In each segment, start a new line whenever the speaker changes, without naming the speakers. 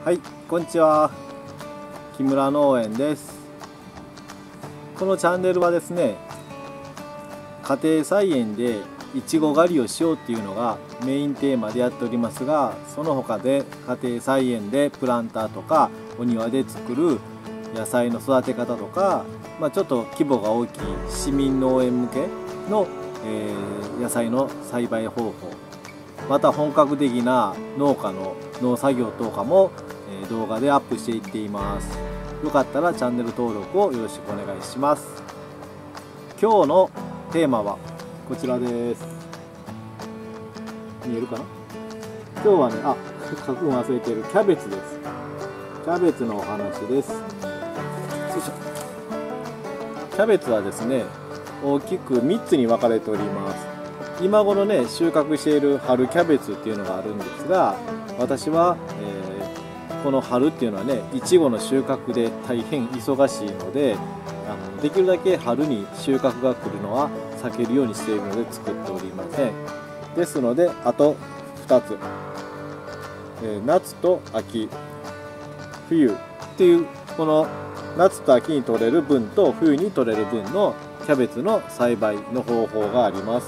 はい、こんにちは。木村農園です。このチャンネルはですね、家庭菜園でいちご狩りをしようっていうのがメインテーマでやっておりますが、その他で家庭菜園でプランターとかお庭で作る野菜の育て方とか、ちょっと規模が大きい市民農園向けの、野菜の栽培方法、また本格的な農家の農作業とかも動画でアップしていっています。よかったらチャンネル登録をよろしくお願いします。今日のテーマはこちらです。見えるかな。今日はね、書くの忘れているキャベツです。キャベツのお話です。よいしょ。キャベツはですね、大きく3つに分かれております。今頃ね、収穫している春キャベツっていうのがあるんですが、私は、この春っていうのはね、いちごの収穫で大変忙しいので、できるだけ春に収穫が来るのは避けるようにしているので作っておりません。ですので、あと2つ、夏と秋、冬っていう、この夏と秋に取れる分と冬に取れる分のキャベツの栽培の方法があります。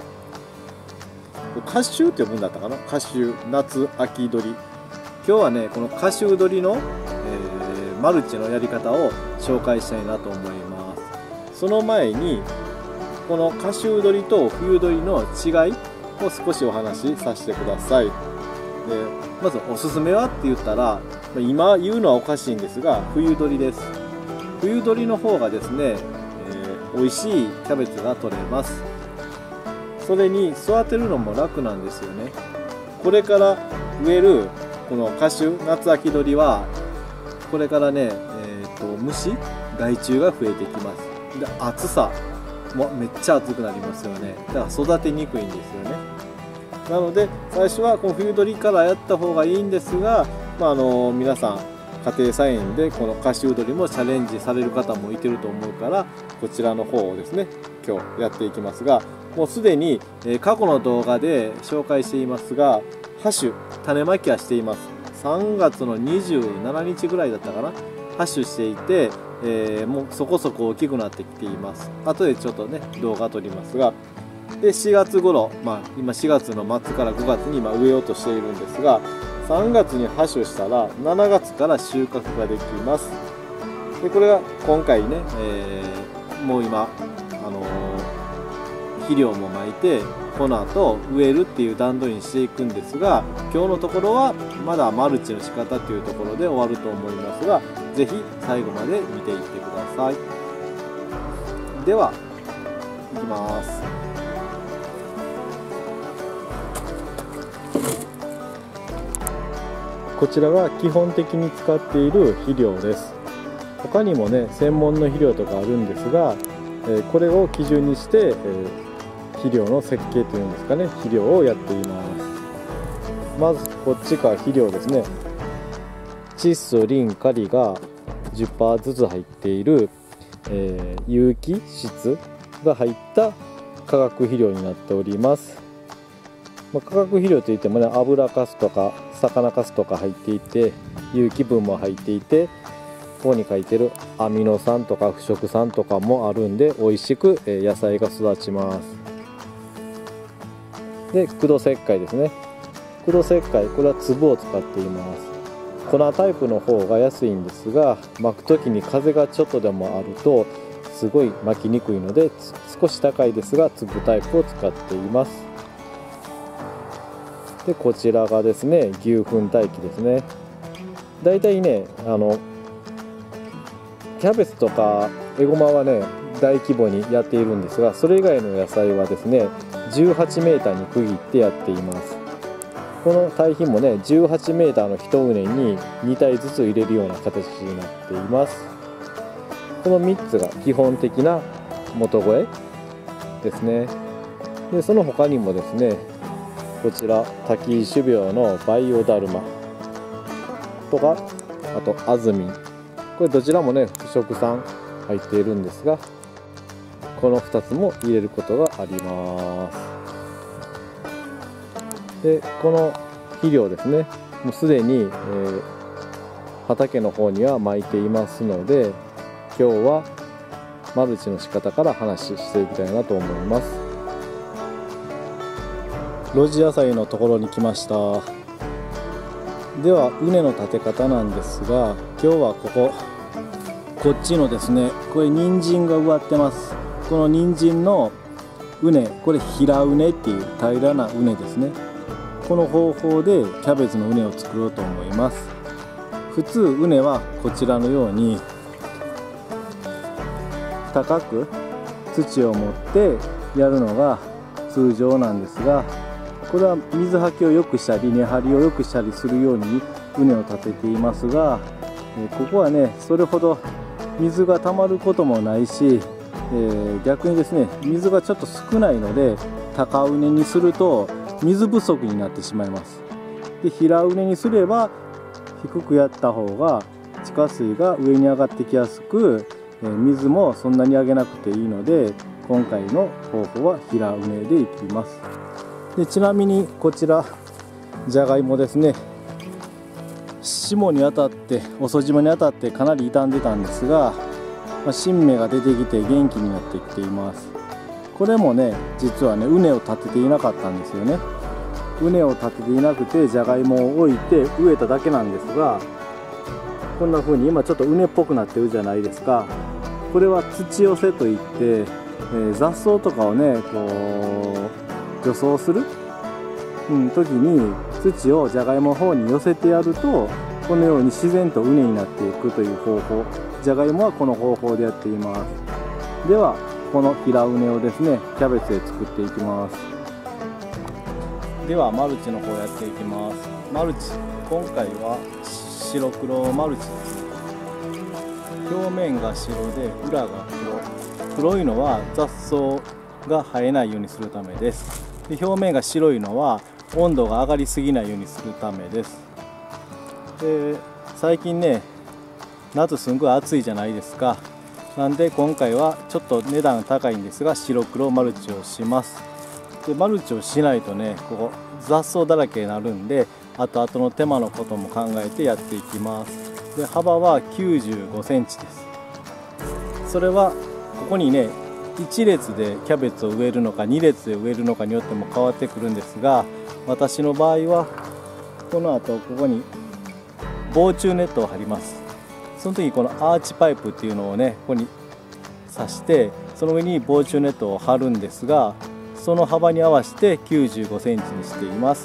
夏秋って呼ぶんだったかな。夏秋、夏、秋取り。今日はね、この夏秋取りの、マルチのやり方を紹介したいなと思います。その前にこの夏秋取りと冬取りの違いを少しお話しさせてください。で、まずおすすめはって言ったら、今言うのはおかしいんですが、冬取りです。冬取りの方がですね、美味しいキャベツが取れます。それに育てるのも楽なんですよね。これから植えるこの夏秋、夏秋取りはこれからね、虫、害虫が増えてきます。で、暑さもめっちゃ暑くなりますよね。だから育てにくいんですよね。なので最初はこの冬取りからやった方がいいんですが、皆さん家庭菜園でこの夏秋取りもチャレンジされる方もいてると思うから、こちらの方をですね、今日やっていきますが、もうすでに過去の動画で紹介していますが、種まきはしています。3月の27日ぐらいだったかな、ハッシュしていて、もうそこそこ大きくなってきています。後でちょっとね、動画撮りますが、で4月頃、今4月の末から5月に今植えようとしているんですが、3月にハッシュしたら7月から収穫ができます。でこれが今回ね、もう今肥料もまいて、この後植えるっていう段取りにしていくんですが、今日のところはまだマルチの仕方っていうところで終わると思いますが、是非最後まで見ていってください。では、いきます。こちらが基本的に使っている肥料です。他にもね、専門の肥料とかあるんですが、これを基準にして、肥料の設計というんですかね、肥料をやっています。まずこっちが肥料ですね。窒素、リン、カリが 10% ずつ入っている、有機質が入った化学肥料になっております。化学肥料といってもね、油かすとか魚かすとか入っていて、有機分も入っていて、ここに書いてるアミノ酸とか腐食酸とかもあるんで、美味しく野菜が育ちます。で、苦土石灰ですね。苦土石灰、これは粒を使っています。粉タイプの方が安いんですが、巻く時に風がちょっとでもあるとすごい巻きにくいので、少し高いですが粒タイプを使っています。で、こちらがですね、牛糞堆肥ですね。だいたいね、キャベツとかエゴマはね、大規模にやっているんですが、それ以外の野菜はですね、18メーターに区切ってやっています。この堆肥もね、18メーターの1畝に2体ずつ入れるような形になっています。この3つが基本的な元肥ですね。で、その他にもですね、こちらタキ種苗のバイオダルマとか、あとアズミン、これどちらもね、腐食酸入っているんですが、この2つも入れることがあります。で、この肥料ですね、もうすでに、 畑の方には巻いていますので、今日はマルチの仕方から話していきたいなと思います。露地野菜のところに来ました。では畝の立て方なんですが、今日はこっちのですね、これ人参が植わってます。この人参の畝、これ平畝っていう平らな畝ですね。この方法でキャベツの畝を作ろうと思います。普通畝はこちらのように高く土を持ってやるのが通常なんですが、これは水はけを良くしたり根張りを良くしたりするように畝を立てていますが、ここはねそれほど水がたまることもないし、逆にですね水がちょっと少ないので高畝にすると水不足になってしまいます。で平畝にすれば低くやった方が地下水が上に上がってきやすく、水もそんなにあげなくていいので、今回の方法は平畝でいきます。でちなみにこちらじゃがいもですね、霜に当たって遅霜に当たってかなり傷んでたんですが、新芽が出てきて元気になってきています。これもね実はね畝を立てていなかったんですよね。畝を立てていなくてじゃがいもを置いて植えただけなんですが、こんな風に今ちょっと畝っぽくなってるじゃないですか。これは土寄せといって、雑草とかをね除草する、時に土をじゃがいもの方に寄せてやると、このように自然と畝になっていくという方法、じゃがいもはこの方法でやっています。ではこの平畝をですねキャベツで作っていきます。ではマルチの方やっていきます。マルチ、今回は白黒マルチです。表面が白で裏が黒いのは雑草が生えないようにするためです。で表面が白いのは温度が上がりすぎないようにするためです。で最近ね夏すんごい暑いじゃないですか。なんで今回はちょっと値段高いんですが白黒マルチをします。でマルチをしないとね雑草だらけになるんで、後々の手間のことも考えてやっていきます。で幅は95センチです。それはここにね1列でキャベツを植えるのか2列で植えるのかによっても変わってくるんですが、私の場合はこの後ここに防虫ネットを張ります。その時にこのアーチパイプっていうのをねここに刺して、その上に防虫ネットを張るんですが、その幅に合わせて95センチにしています。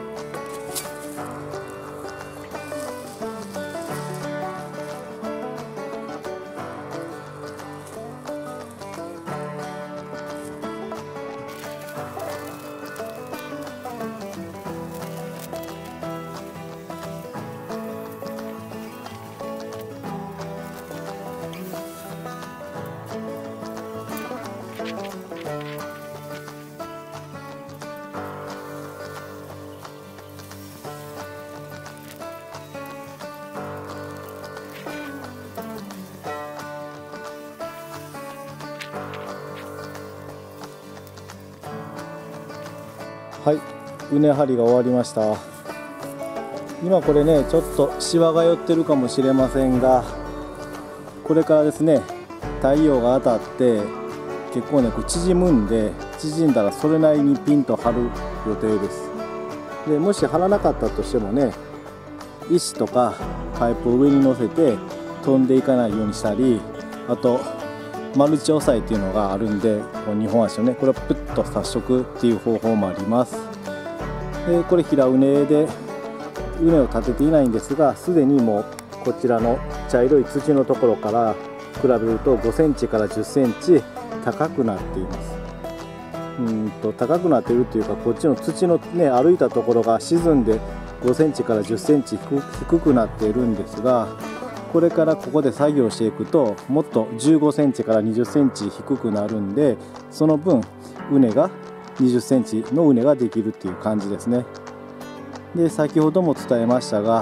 はい、畝張りが終わりました。今これねちょっとシワが寄ってるかもしれませんが、これからですね太陽が当たって結構ね縮むんで、縮んだらそれなりにピンと張る予定です。でもし張らなかったとしてもね、石とかパイプを上に乗せて飛んでいかないようにしたり、あとマルチ押さえっていうのがあるんで、こう2本足をねこれをプッと接触っていう方法もあります。でこれ平畝で畝を立てていないんですが、すでにもうこちらの茶色い土のところから比べると5センチから10センチ高くなっています。高くなっているというか、こっちの土のね歩いたところが沈んで5センチから10センチ低くなっているんですが、これからここで作業していくともっと15センチから20センチ低くなるんで、その分畝が20センチの畝ができるっていう感じですね。で先ほども伝えましたが、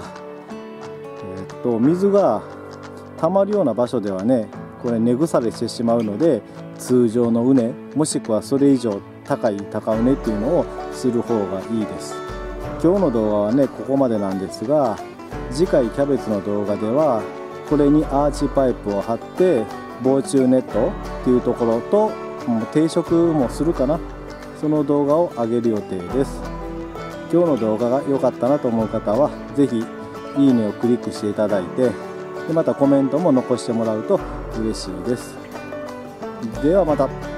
水が溜まるような場所ではねこれ根腐れしてしまうので、通常の畝もしくはそれ以上高い高畝っていうのをする方がいいです。今日の動画はねここまでなんですが、 次回キャベツの動画ではこれにアーチパイプを張って防虫ネットっていうところと定食もするかな、その動画を上げる予定です。今日の動画が良かったなと思う方は是非いいねをクリックしていただいて、でまたコメントも残してもらうと嬉しいです。ではまた。